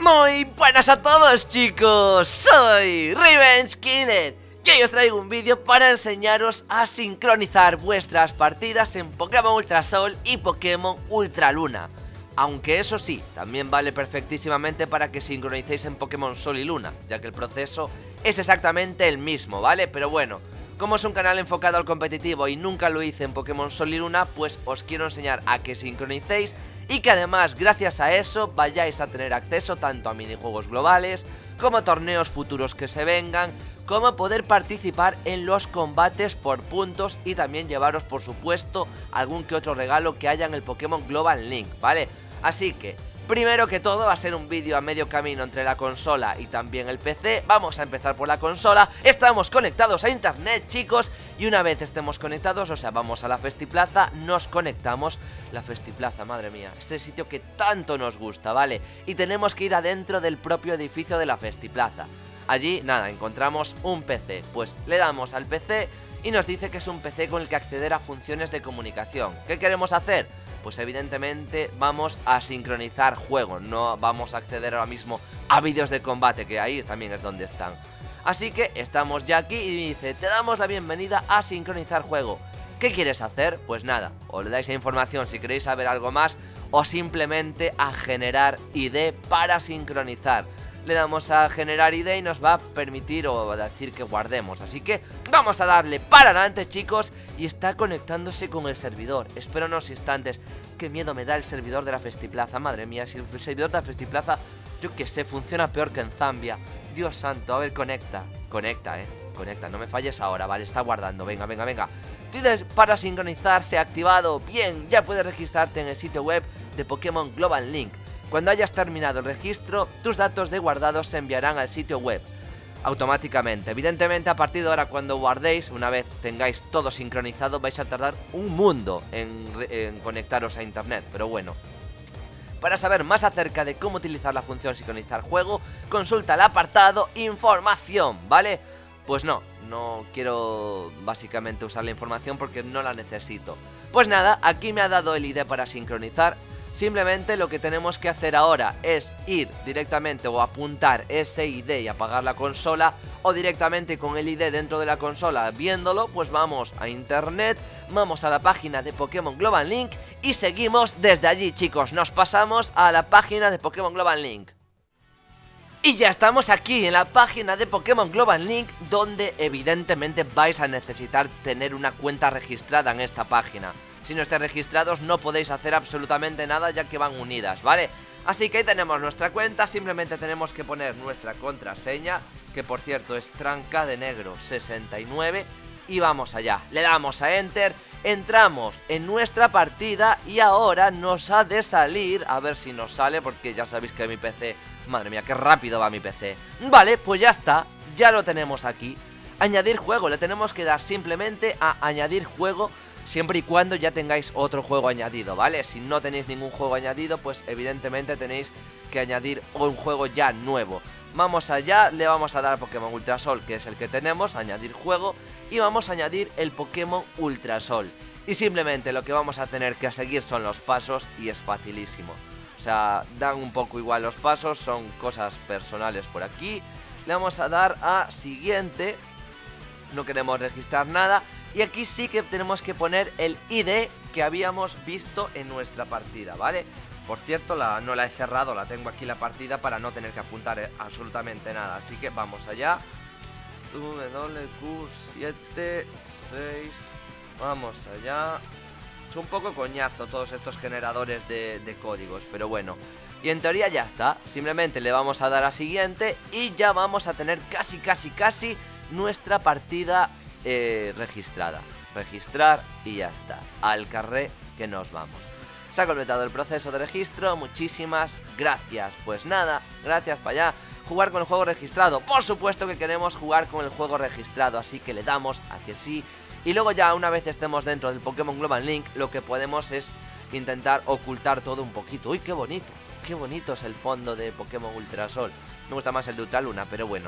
Muy buenas a todos, chicos, soy Revenge Killer y hoy os traigo un vídeo para enseñaros a sincronizar vuestras partidas en Pokémon Ultra Sol y Pokémon Ultra Luna. Aunque eso sí, también vale perfectísimamente para que sincronicéis en Pokémon Sol y Luna, ya que el proceso es exactamente el mismo, ¿vale? Pero bueno, como es un canal enfocado al competitivo y nunca lo hice en Pokémon Sol y Luna, pues os quiero enseñar a que sincronicéis y que además, gracias a eso, vayáis a tener acceso tanto a minijuegos globales, como torneos futuros que se vengan, como poder participar en los combates por puntos y también llevaros, por supuesto, algún que otro regalo que haya en el Pokémon Global Link, ¿vale? Así que, primero que todo, va a ser un vídeo a medio camino entre la consola y también el PC. Vamos a empezar por la consola. Estamos conectados a internet, chicos, y una vez estemos conectados, o sea, vamos a la Festiplaza, nos conectamos. La Festiplaza, madre mía, este sitio que tanto nos gusta, ¿vale? Y tenemos que ir adentro del propio edificio de la Festiplaza. Allí, nada, encontramos un PC. Pues le damos al PC y nos dice que es un PC con el que acceder a funciones de comunicación. ¿Qué queremos hacer? Pues evidentemente vamos a sincronizar juegos, no vamos a acceder ahora mismo a vídeos de combate, que ahí también es donde están. Así que estamos ya aquí y dice, te damos la bienvenida a sincronizar juego. ¿Qué quieres hacer? Pues nada, os le dais a información si queréis saber algo más o simplemente a generar ID para sincronizar. Le damos a generar ID y nos va a permitir o a decir que guardemos. Así que vamos a darle para adelante, chicos. Y está conectándose con el servidor. Espero unos instantes. Qué miedo me da el servidor de la Festiplaza. Madre mía, si el servidor de la Festiplaza, yo que sé, funciona peor que en Zambia. Dios santo, a ver, conecta. Conecta, conecta, no me falles ahora. Vale, está guardando, venga, venga, venga. Tienes para sincronizarse activado. Bien, ya puedes registrarte en el sitio web de Pokémon Global Link. Cuando hayas terminado el registro, tus datos de guardado se enviarán al sitio web automáticamente. Evidentemente, a partir de ahora, cuando guardéis, una vez tengáis todo sincronizado, vais a tardar un mundo en conectaros a internet. Pero bueno, para saber más acerca de cómo utilizar la función sincronizar juego, consulta el apartado información, ¿vale? Pues no quiero básicamente usar la información porque no la necesito. Pues nada, aquí me ha dado el ID para sincronizar. Simplemente lo que tenemos que hacer ahora es ir directamente o apuntar ese ID y apagar la consola, o directamente con el ID dentro de la consola viéndolo, pues vamos a internet, vamos a la página de Pokémon Global Link y seguimos desde allí, chicos. Nos pasamos a la página de Pokémon Global Link. Y ya estamos aquí en la página de Pokémon Global Link, donde evidentemente vais a necesitar tener una cuenta registrada en esta página. Si no estáis registrados no podéis hacer absolutamente nada, ya que van unidas, ¿vale? Así que ahí tenemos nuestra cuenta, simplemente tenemos que poner nuestra contraseña, que por cierto es trancadenegro69, y vamos allá. Le damos a Enter, entramos en nuestra partida y ahora nos ha de salir, a ver si nos sale, porque ya sabéis que mi PC, madre mía, qué rápido va mi PC. Vale, pues ya está, ya lo tenemos aquí. Añadir juego, le tenemos que dar simplemente a añadir juego, siempre y cuando ya tengáis otro juego añadido, ¿vale? Si no tenéis ningún juego añadido, pues evidentemente tenéis que añadir un juego ya nuevo. Vamos allá, le vamos a dar a Pokémon Ultra Sol, que es el que tenemos, añadir juego, y vamos a añadir el Pokémon Ultra Sol. Y simplemente lo que vamos a tener que seguir son los pasos y es facilísimo. O sea, dan un poco igual los pasos, son cosas personales por aquí. Le vamos a dar a siguiente. No queremos registrar nada. Y aquí sí que tenemos que poner el ID que habíamos visto en nuestra partida, ¿vale? Por cierto, no la he cerrado, la tengo aquí la partida para no tener que apuntar absolutamente nada. Así que vamos allá. WQ76. Vamos allá. Es un poco coñazo todos estos generadores de códigos, pero bueno. Y en teoría ya está. Simplemente le vamos a dar a siguiente y ya vamos a tener casi nuestra partida registrada. Registrar y ya está. Al carré que nos vamos. Se ha completado el proceso de registro. Muchísimas gracias. Pues nada, gracias para allá. Jugar con el juego registrado. Por supuesto que queremos jugar con el juego registrado, así que le damos a que sí. Y luego ya una vez estemos dentro del Pokémon Global Link, lo que podemos es intentar ocultar todo un poquito. ¡Uy, qué bonito! Qué bonito es el fondo de Pokémon Ultra Sol. Me gusta más el de Ultra Luna, pero bueno.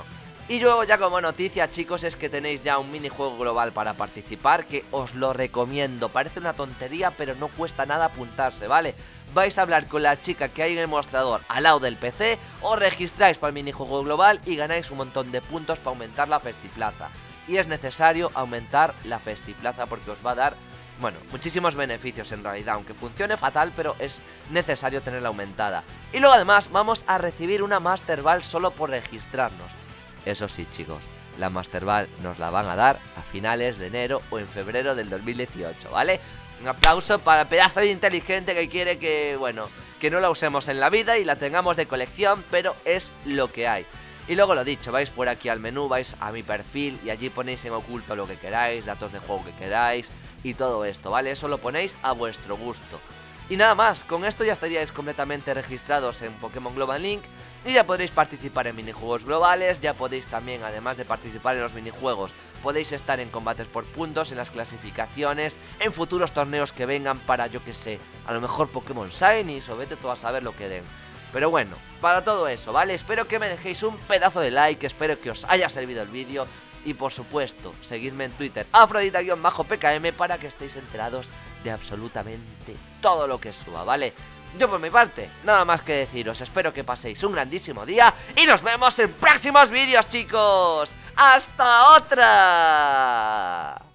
Y luego ya como noticia, chicos, es que tenéis ya un minijuego global para participar, que os lo recomiendo. Parece una tontería, pero no cuesta nada apuntarse, ¿vale? Vais a hablar con la chica que hay en el mostrador al lado del PC, os registráis para el minijuego global y ganáis un montón de puntos para aumentar la Festiplaza. Y es necesario aumentar la Festiplaza porque os va a dar, bueno, muchísimos beneficios en realidad, aunque funcione fatal, pero es necesario tenerla aumentada. Y luego además vamos a recibir una Master Ball solo por registrarnos. Eso sí, chicos, la Master Ball nos la van a dar a finales de enero o en febrero del 2018, ¿vale? Un aplauso para el pedazo de inteligente que quiere que, bueno, que no la usemos en la vida y la tengamos de colección, pero es lo que hay. Y luego lo dicho, vais por aquí al menú, vais a mi perfil y allí ponéis en oculto lo que queráis, datos de juego que queráis y todo esto, ¿vale? Eso lo ponéis a vuestro gusto. Y nada más, con esto ya estaríais completamente registrados en Pokémon Global Link y ya podréis participar en minijuegos globales, ya podéis también, además de participar en los minijuegos, podéis estar en combates por puntos, en las clasificaciones, en futuros torneos que vengan para, yo que sé, a lo mejor Pokémon Shinies o vete tú a saber lo que den. Pero bueno, para todo eso, ¿vale? Espero que me dejéis un pedazo de like, espero que os haya servido el vídeo. Y por supuesto, seguidme en Twitter, Afrodita_PKM, para que estéis enterados de absolutamente todo lo que suba, ¿vale? Yo por mi parte, nada más que deciros, espero que paséis un grandísimo día y nos vemos en próximos vídeos, chicos. ¡Hasta otra!